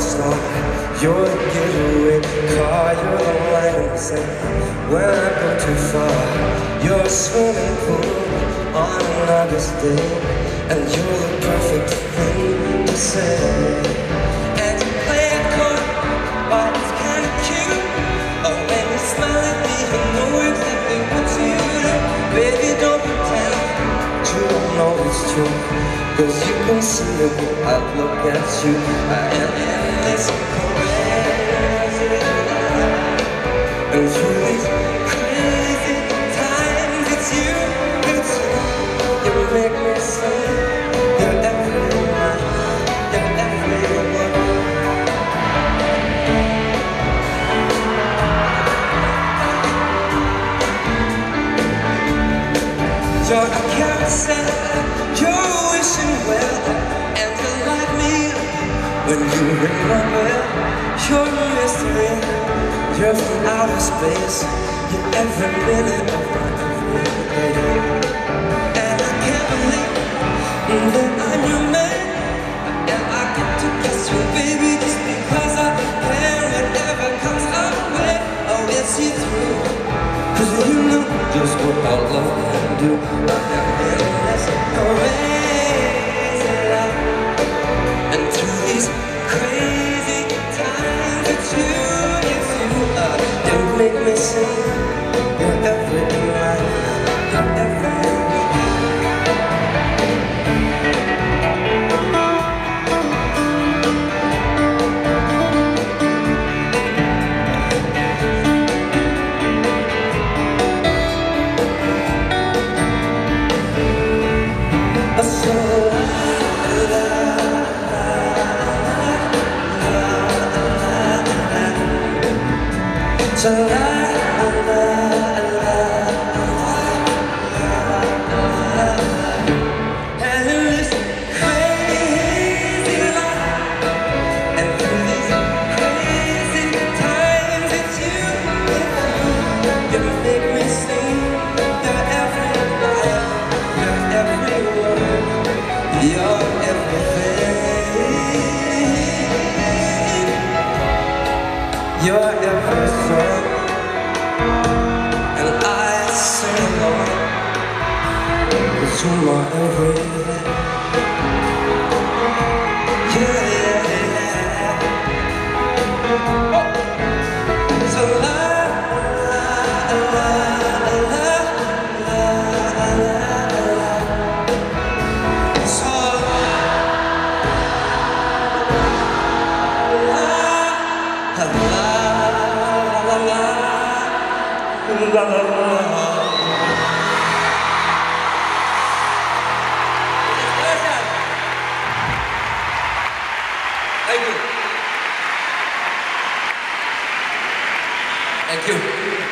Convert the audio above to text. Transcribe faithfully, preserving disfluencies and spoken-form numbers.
star. You're the getaway car, you're the line in the sand. When I go too far, you're a swimming pool on an August day, and you're the perfect thing to say. And you play it cool, but it's kinda cute. Oh, when you smile at me, you know exactly what you do. Baby, don't pretend you don't know it's true, 'cause you can see the way I look at you. I am endless crazy life, and through these crazy times, it's you, it's you. You make me sing. You're everyone, you're everyone. You're a carousel, you're wishing well, and you light me up when you ring my bell. You're a mystery, you're from outer space. You're every minute of my every day. And I can't believe that I'm your man, and I get to kiss you, baby, just because I can. Whatever comes our way, oh, it's see through, 'cause you know just what our love can do. I am endless crazy life, and through these crazy times, it's you, it's you. Uh, you make me sing. You're everything right, you're everything. So So la, la, la, la, la, and in this crazy life, and through these crazy times, it's you, it's you. You make me sing. You're every life, you're every word, you're everything. You're every song, and I sing along, 'cause you're my everything. Yeah, yeah, yeah. Oh. So la, la, la, la, la, la, la. So la, la, la, la, la, la, la. Thank you. Thank you.